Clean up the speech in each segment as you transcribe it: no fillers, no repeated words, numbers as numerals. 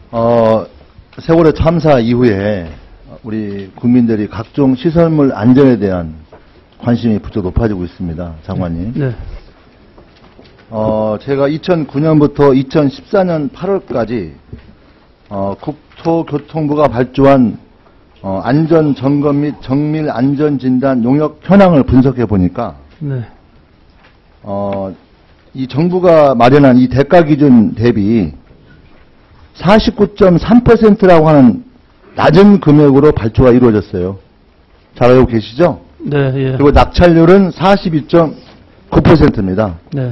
세월호 참사 이후에 우리 국민들이 각종 시설물 안전에 대한 관심이 부쩍 높아지고 있습니다. 장관님. 네. 제가 2009년부터 2014년 8월까지 국토교통부가 발주한 안전점검 및 정밀 안전진단 용역 현황을 분석해 보니까 네. 이 정부가 마련한 이 대가 기준 대비 49.3%라고 하는 낮은 금액으로 발주가 이루어졌어요. 잘 알고 계시죠? 네, 예. 그리고 낙찰률은 42.9%입니다. 네.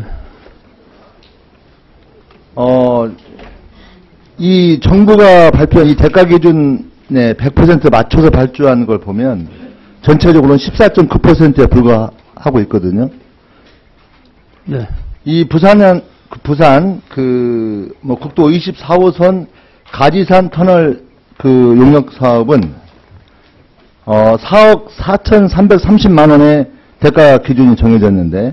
이 정부가 발표한 이 대가 기준에 100% 맞춰서 발주한 걸 보면 전체적으로는 14.9%에 불과하고 있거든요. 네. 이 부산 국도 24호선 가지산 터널 용역 사업은 4억 4,330만 원의 대가 기준이 정해졌는데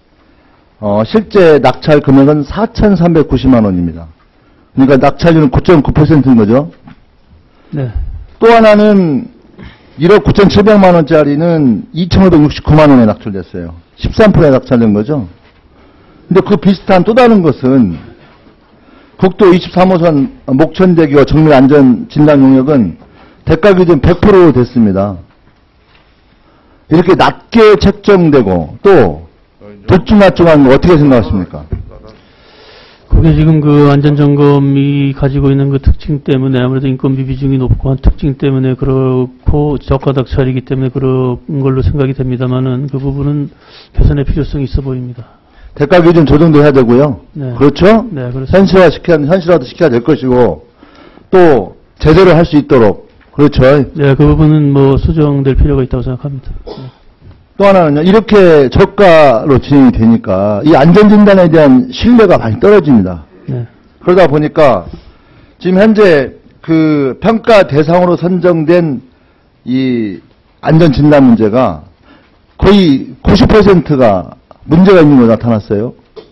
실제 낙찰 금액은 4,390만 원입니다. 그러니까 낙찰률은 9.9%인 거죠. 네. 또 하나는 1억 9,700만 원짜리는 2,569만 원에 낙찰됐어요. 13%에 낙찰된 거죠. 근데 그 비슷한 또 다른 것은 국도 23호선 목천대교 정밀안전 진단 용역은 대가 기준 100% 됐습니다. 이렇게 낮게 책정되고 또 들쭉날쭉한 거 어떻게 생각하십니까? 그게 지금 그 안전점검이 가지고 있는 그 특징 때문에 아무래도 인건비 비중이 높고 한 특징 때문에 그렇고 저가 낙찰이기 때문에 그런 걸로 생각이 됩니다만은 그 부분은 개선의 필요성이 있어 보입니다. 대가 기준 조정도 해야 되고요. 네. 그렇죠? 네, 그렇습니다. 현실화도 시켜야 될 것이고 또 제대로 할 수 있도록 그렇죠. 네, 그 부분은 뭐 수정될 필요가 있다고 생각합니다. 네. 또 하나는요. 이렇게 저가로 진행이 되니까 이 안전진단에 대한 신뢰가 많이 떨어집니다. 네. 그러다 보니까 지금 현재 그 평가 대상으로 선정된 이 안전진단 문제가 거의 90%가 문제가 있는 거 나타났어요.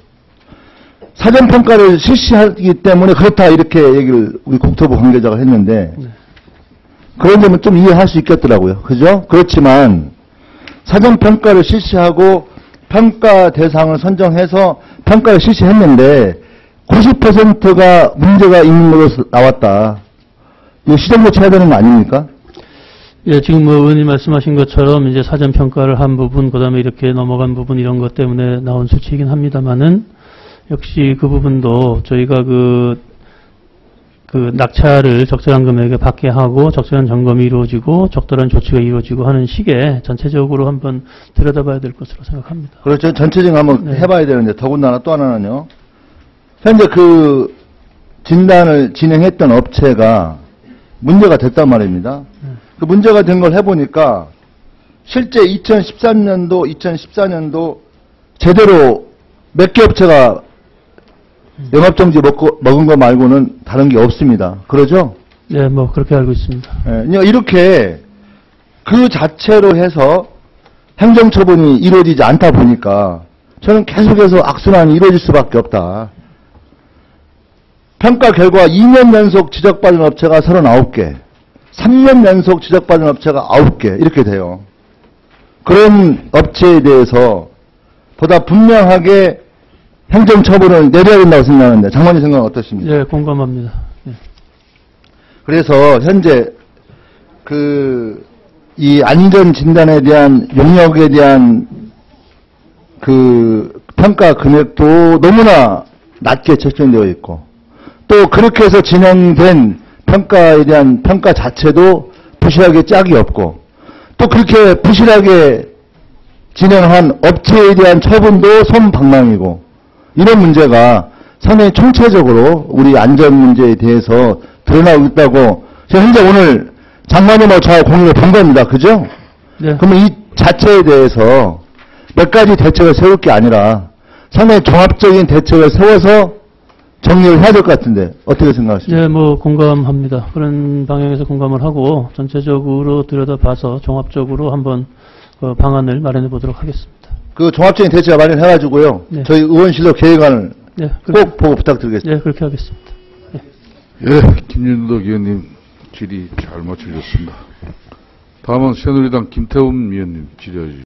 사전평가를 실시하기 때문에 그렇다 이렇게 얘기를 우리 국토부 관계자가 했는데 네. 그런 점은 좀 이해할 수 있겠더라고요. 그죠? 그렇지만 사전평가를 실시하고 평가 대상을 선정해서 평가를 실시했는데 90%가 문제가 있는 걸로 나왔다. 이거 시정조치 해야 되는 거 아닙니까? 예, 지금 뭐 의원님 말씀하신 것처럼 이제 사전 평가를 한 부분, 그다음에 이렇게 넘어간 부분 이런 것 때문에 나온 수치이긴 합니다만은 역시 그 부분도 저희가 그 낙찰을 적절한 금액에 받게 하고 적절한 점검이 이루어지고 적절한 조치가 이루어지고 하는 시기에 전체적으로 한번 들여다봐야 될 것으로 생각합니다. 그렇죠. 전체적으로 한번 네. 해봐야 되는데 더군다나 또 하나는요. 현재 그 진단을 진행했던 업체가 문제가 됐단 말입니다. 그 문제가 된 걸 해보니까 실제 2013년도, 2014년도 제대로 몇 개 업체가 영업정지 먹은 거 말고는 다른 게 없습니다. 그러죠? 네, 뭐 그렇게 알고 있습니다. 네, 이렇게 그 자체로 해서 행정처분이 이루어지지 않다 보니까 저는 계속해서 악순환이 이루어질 수밖에 없다. 평가 결과 2년 연속 지적받은 업체가 39개, 3년 연속 지적받은 업체가 9개 이렇게 돼요. 그런 업체에 대해서 보다 분명하게 행정처분을 내려야 된다고 생각하는데 장관님 생각은 어떠십니까? 네, 공감합니다. 네. 그래서 현재 이 안전진단에 대한 용역에 대한 그 평가 금액도 너무나 낮게 책정되어 있고 또 그렇게 해서 진행된 평가에 대한 평가 자체도 부실하게 짝이 없고 또 그렇게 부실하게 진행한 업체에 대한 처분도 솜방망이고 이런 문제가 상당히 총체적으로 우리 안전 문제에 대해서 드러나고 있다고 제가 현재 오늘 장관님하고 저하고 공유를 본 겁니다. 그죠? 네. 그러면 이 자체에 대해서 몇 가지 대책을 세울 게 아니라 상당히 종합적인 대책을 세워서 정리를 해야 될 것 같은데 어떻게 생각하십니까? 네, 뭐 공감합니다. 그런 방향에서 공감을 하고 전체적으로 들여다봐서 종합적으로 한번 방안을 마련해 보도록 하겠습니다. 그 종합적인 대책 마련해가지고요. 네. 저희 의원실로 계획안을 네, 꼭 보고 부탁드리겠습니다. 네, 그렇게 하겠습니다. 네. 예. 김윤덕 의원님 질의 잘 맞춰주셨습니다. 다음은 새누리당 김태훈 의원님 질의해 주십시오.